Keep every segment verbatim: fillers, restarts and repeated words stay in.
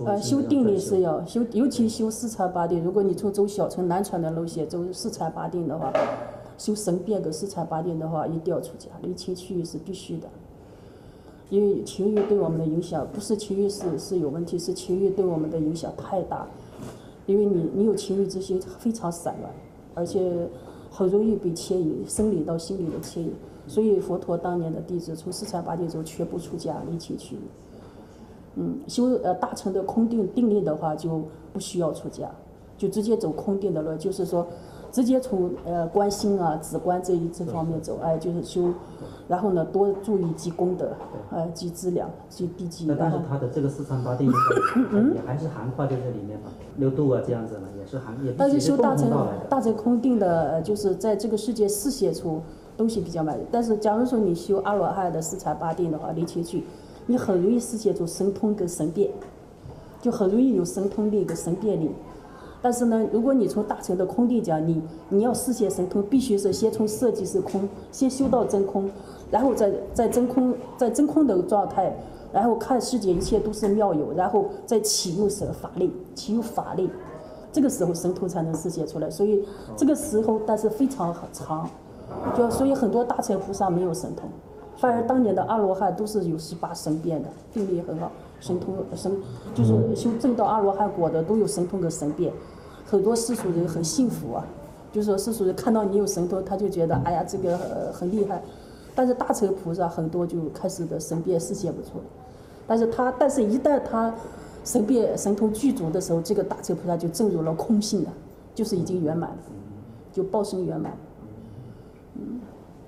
出呃，修定力是要修，尤其修四禅八定。如果你从走小乘南传的路线走四禅八定的话，修神变跟四禅八定的话，一定要出家，离情趣欲是必须的。因为情欲对我们的影响，不是情欲是是有问题，是情欲对我们的影响太大。因为你你有情欲之心非常散乱，而且很容易被牵引，生理到心理的牵引。所以佛陀当年的弟子从四禅八定中全部出家，离情趣欲。嗯，修呃大乘的空定定力的话，就不需要出家，就直接走空定的路，就是说，直接从呃观心啊、止观这一这方面走，哎，就是修，然后呢多注意积功德，哎，积资粮、积地基。 那但是他的这个四禅八定也还是涵盖在这里面嘛，六度啊这样子嘛，也是含也但是修大乘到来的。 大乘空定的，就是在这个世界示现出东西比较慢。但是假如说你修阿罗汉的四禅八定的话，离情趣。你很容易实现出神通跟神变，就很容易有神通力跟神变力。但是呢，如果你从大乘的空定讲，你你要实现神通，必须是先从色即是空，先修到真空，然后在在真空在真空的状态，然后看世界一切都是妙有，然后再启用神法力，启用法力，这个时候神通才能实现出来。所以这个时候，但是非常长，就所以很多大乘菩萨没有神通。反而当年的阿罗汉都是有十八神变的，定力很好，神通神就是修证到阿罗汉果的都有神通跟神变，很多世俗人很幸福啊，就是说世俗人看到你有神通，他就觉得哎呀这个、呃、很厉害，但是大乘菩萨很多就开始的神变实现不出来，但是他但是一旦他神变神通具足的时候，这个大乘菩萨就证入了空性了，就是已经圆满了，就报身圆满。嗯。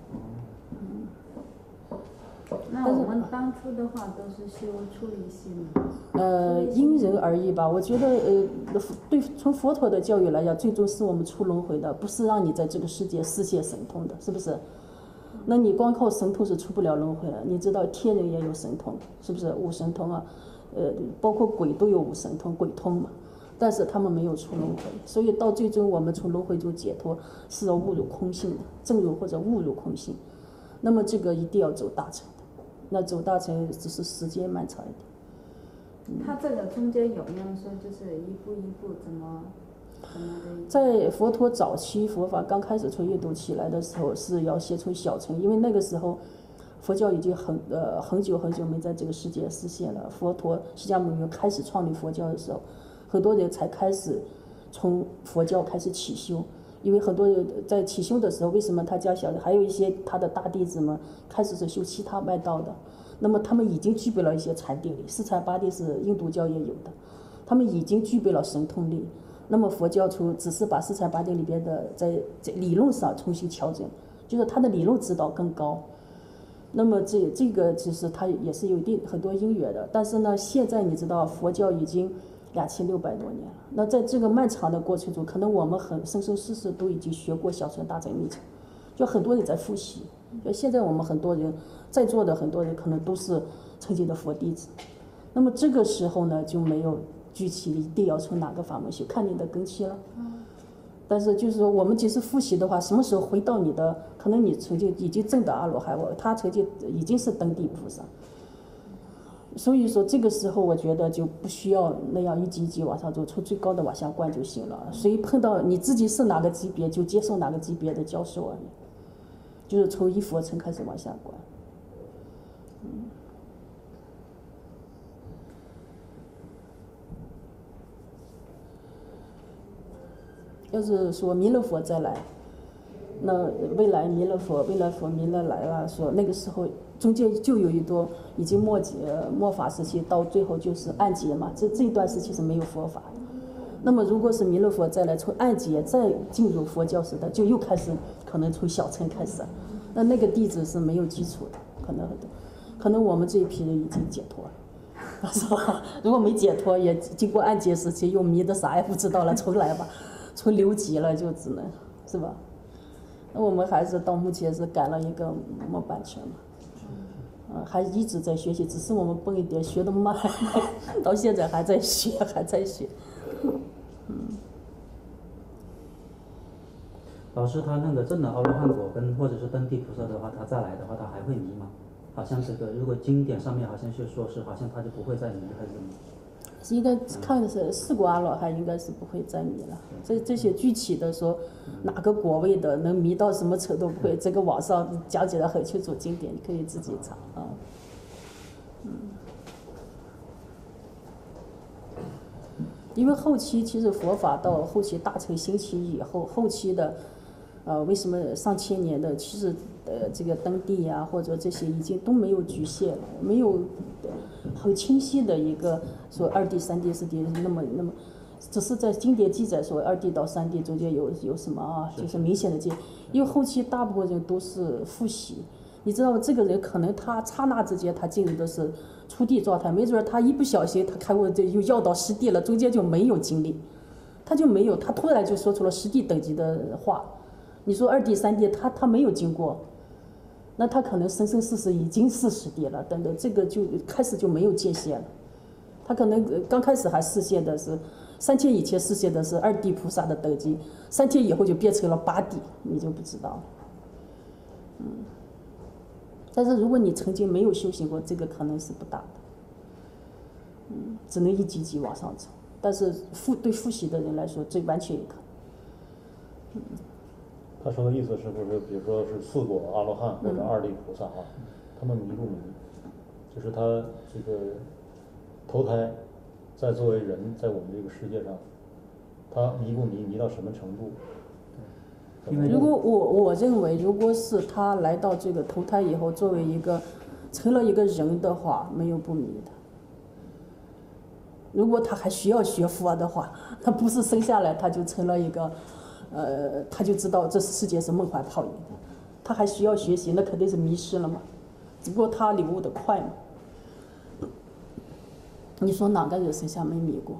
那我们当初的话都是修出离心。 呃，因人而异吧。我觉得，呃，对，从佛陀的教育来讲，最终是我们出轮回的，不是让你在这个世界实现神通的，是不是？那你光靠神通是出不了轮回的。你知道天人也有神通，是不是？五神通啊，呃，包括鬼都有五神通、鬼通嘛。但是他们没有出轮回，所以到最终我们从轮回中解脱，是要悟入空性的，证入或者悟入空性。那么这个一定要走大乘。那走大乘只是时间漫长一点。 嗯、他这个中间有没有说就是一步一步怎么怎么的？ 在佛陀早期佛法刚开始从印度起来的时候，是要先从小乘，因为那个时候佛教已经很呃很久很久没在这个世界实现了。佛陀释迦牟尼开始创立佛教的时候，很多人才开始从佛教开始起修。因为很多人在起修的时候，为什么他家小的，还有一些他的大弟子们开始是修其他外道的，那么他们已经具备了一些禅定力，四禅八定是印度教也有的，他们已经具备了神通力。那么佛教出只是把四禅八定里边的在在理论上重新调整，就是他的理论指导更高。那么这这个其实它也是有一定很多因缘的，但是呢，现在你知道佛教已经两千六百多年了，那在这个漫长的过程中，可能我们很生生世世都已经学过小乘、大乘、密乘，就很多人在复习。就现在我们很多人在座的很多人可能都是曾经的佛弟子，那么这个时候呢就没有具体一定要从哪个法门修，看你的根器了。但是就是说，我们即使复习的话，什么时候回到你的，可能你曾经已经证得阿罗汉，他曾经已经是登地菩萨。所以说这个时候我觉得就不需要那样一级一级往上走，从最高的往下灌就行了。所以碰到你自己是哪个级别就接受哪个级别的教授而已，就是从一佛乘开始往下灌。嗯。要是说弥勒佛再来，那未来弥勒佛未来佛弥勒来了，说那个时候中间就有一段已经末劫末法时期，到最后就是暗劫嘛，这这一段时期是没有佛法的。那么如果是弥勒佛再来，从暗劫再进入佛教时代，就又开始可能从小乘开始，那那个弟子是没有基础的，可能很多，可能我们这一批人已经解脱了，是吧？如果没解脱，也经过暗劫时期又迷的啥也不知道了，重来吧，从留级了就只能，是吧？那我们还是到目前是赶了一个末班车嘛。嗯，还一直在学习，只是我们笨一点，学得慢，到现在还在学，还在学。嗯。 老师，他那个证了阿罗汉果跟或者是登地菩萨的话，他再来的话，他还会迷吗？好像这个，如果经典上面好像就说是，好像他就不会再迷，还是迷？ 应该看的是四果阿罗汉，应该是不会再迷了。这这些具体的说，哪个果位的能迷到什么程度不会，这个网上讲解的很清楚，经典你可以自己查啊。嗯。因为后期其实佛法到后期大乘兴起以后，后期的，呃，为什么上千年的其实呃这个登地呀、啊、或者这些已经都没有局限了，没有很清晰的一个说二地、三地、四地那么那么，只是在经典记载说二地到三地中间有有什么啊，就是明显的界，因为后期大部分人都是复习。你知道这个人可能他刹那之间他进入的是初地状态，没准他一不小心他开悟这又要到实地了，中间就没有经历，他就没有，他突然就说出了实地等级的话。你说二地三地他他没有经过，那他可能生生世世已经是实地了，等等，这个就开始就没有界限了。他可能刚开始还实现的是三天以前实现的是二地菩萨的等级，三天以后就变成了八地，你就不知道了。嗯。但是如果你曾经没有修行过，这个可能是不大的，嗯，只能一级级往上走。但是复对复习的人来说，这完全有可能。嗯， 他说的意思是不是，比如说是四果阿罗汉或者二地菩萨啊，嗯、他们迷不迷？就是他这个投胎，在作为人在我们这个世界上，他迷不迷？迷到什么程度？ 如果我我认为，如果是他来到这个投胎以后，作为一个成了一个人的话，没有不迷的。如果他还需要学佛的话，他不是生下来他就成了一个，呃，他就知道这世界是梦幻泡影的，他还需要学习，那肯定是迷失了嘛。只不过他领悟的快嘛。你说哪个人生下没迷过？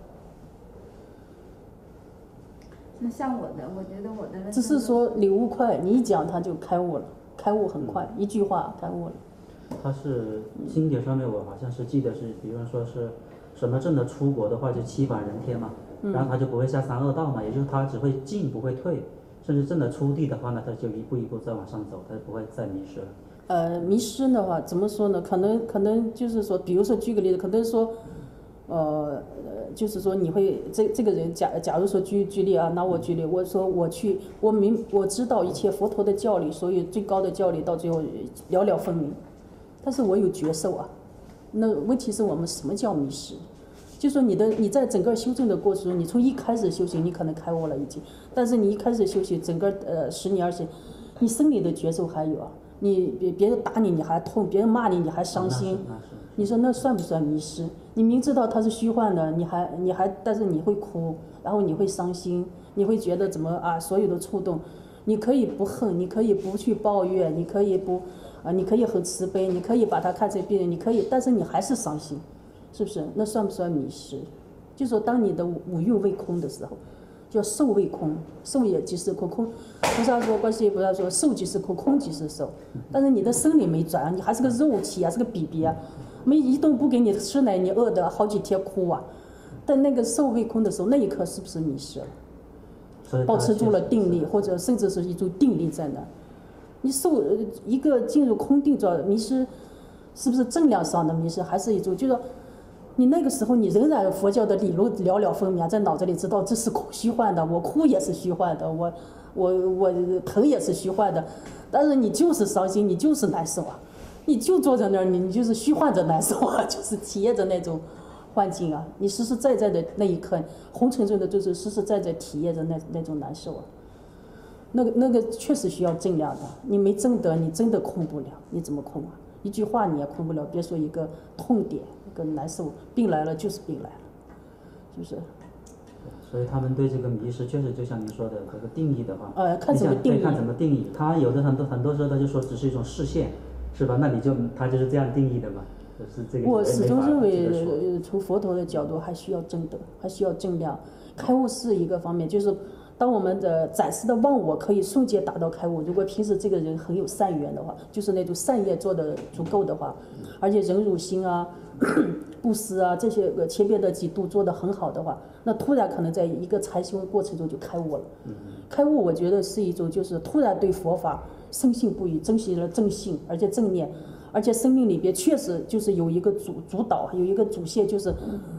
那像我的，我觉得我的只是说领悟快，你一讲他就开悟了，开悟很快，嗯、一句话开悟了。 他是经典上面我好像是记得是，比方说是什么证的出国的话就七返人天嘛，嗯、然后他就不会下三恶道嘛，也就是他只会进不会退，甚至证的出地的话呢，他就一步一步再往上走，他就不会再迷失了。 呃，迷失的话怎么说呢？可能可能就是说，比如说举个例子，可能说。呃，就是说你会这这个人假假如说举举例啊，拿我举例，我说我去，我明我知道一切佛陀的教理，所以最高的教理到最后了了分明，但是我有觉受啊。那问题是我们什么叫迷失？就说你的你在整个修正的过程中，你从一开始修行，你可能开悟了已经，但是你一开始修行，整个呃十年二十年，你生理的觉受还有啊，你别别人打你你还痛，别人骂你你还伤心，你说那算不算迷失？你明知道它是虚幻的，你还你还但是你会哭，然后你会伤心，你会觉得怎么啊？所有的触动，你可以不恨，你可以不去抱怨，你可以不啊，你可以很慈悲，你可以把它看成病人，你可以，但是你还是伤心，是不是？那算不算迷失？就说当你的五蕴未空的时候，叫受未空，受也即是空，空。菩萨说，观世音菩萨说，受即是空，空即是受。但是你的生理没转，你还是个肉体啊，是个 B B 啊。没一顿不给你吃奶，你饿得好几天哭啊！但那个受未空的时候，那一刻是不是迷失了？保持住了定力，或者甚至是一种定力在那。你受一个进入空定状迷失，是不是正量上的迷失，还是一种就是说，你那个时候你仍然佛教的理论了了分明，在脑子里知道这是虚幻的，我哭也是虚幻的，我我我疼也是虚幻的，但是你就是伤心，你就是难受啊。你就坐在那儿，你你就是虚幻着难受啊，就是体验着那种幻境啊。你实实在在的那一刻，红尘中的就是实实在在体验着那那种难受啊。那个那个确实需要正量的，你没正得，你真的控不了，你怎么控啊？一句话你也控不了，别说一个痛点，一个难受，病来了就是病来了，就是。 所以他们对这个迷失确实就像您说的这个定义的话， 呃，看怎么定义， 看怎么定义。他有的很多很多时候他就说只是一种视线。是吧？那你就他就是这样定义的嘛？就是这个。 我始终认为，从佛陀的角度，还需要正德，还需要正量。开悟是一个方面，就是当我们的暂时的忘我可以瞬间达到开悟。如果平时这个人很有善缘的话，就是那种善业做得足够的话，而且忍辱心啊、布施啊这些个前面的几度做得很好的话，那突然可能在一个禅修过程中就开悟了。开悟，我觉得是一种就是突然对佛法深信不疑，珍惜了正信，而且正念，而且生命里边确实就是有一个主主导，有一个主线，就是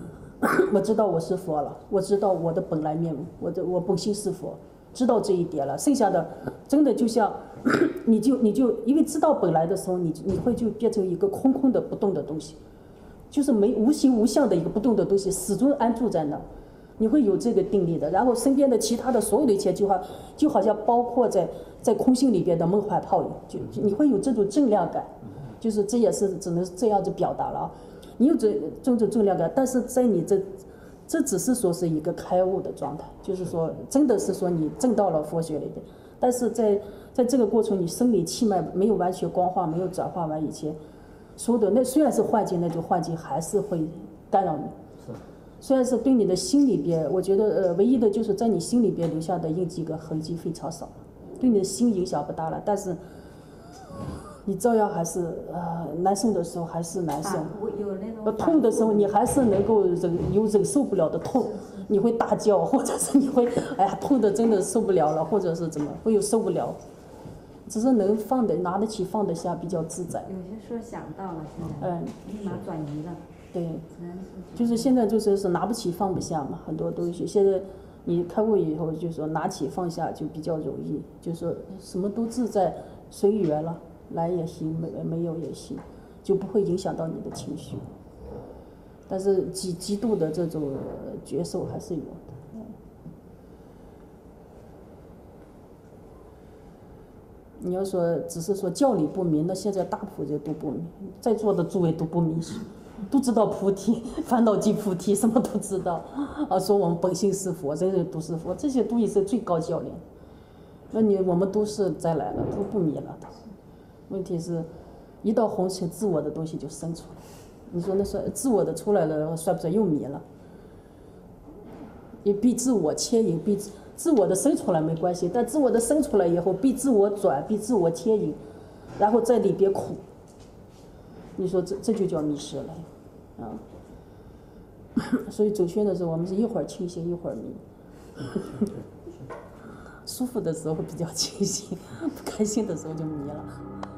我知道我是佛了，我知道我的本来面目，我的我本性是佛，知道这一点了，剩下的真的就像你就你就因为知道本来的时候，你你会就变成一个空空的不动的东西，就是没无形无相的一个不动的东西，始终安住在那，你会有这个定力的。然后身边的其他的所有的一切就好就好像包括在在空性里边的梦幻泡影，就你会有这种正量感，就是这也是只能这样子表达了啊。你有这这种正量感，但是在你这这只是说是一个开悟的状态，就是说真的是说你证到了佛学里边，但是在在这个过程，你生理气脉没有完全光化，没有转化完以前，所有的那虽然是幻境，那种幻境还是会干扰你。虽然是对你的心里边，我觉得呃，唯一的就是在你心里边留下的印记跟痕迹非常少，对你的心影响不大了，但是你照样还是呃难受的时候还是难受， 啊、有那种呃痛的时候你还是能够忍有忍受不了的痛，你会大叫，或者是你会哎呀痛的真的受不了了，或者是怎么会有受不了，只是能放得拿得起放得下比较自在。 有些时候想到了，现在嗯， 立马转移了。 对，就是现在就是是拿不起放不下嘛，很多东西现在你开悟以后就说拿起放下就比较容易，就说什么都自在随缘了，来也行，没没有也行，就不会影响到你的情绪。但是极极度的这种觉受还是有的。你要说只是说教理不明，那现在大普就都不明，在座的诸位都不明实，都知道菩提烦恼即菩提，什么都知道啊。说我们本性是佛，人人都是佛，这些都是最高教练。那你我们都是再来了，都不迷了。问题是，一到红尘，自我的东西就生出来。你说那算自我的出来了，算不算又迷了？也必自我牵引，必自我的生出来没关系，但自我的生出来以后，必自我转，必自我牵引，然后在里边苦。你说这这就叫迷失了，啊！所以走圈的时候，我们是一会儿清醒一会儿迷，舒服的时候比较清醒，不开心的时候就迷了。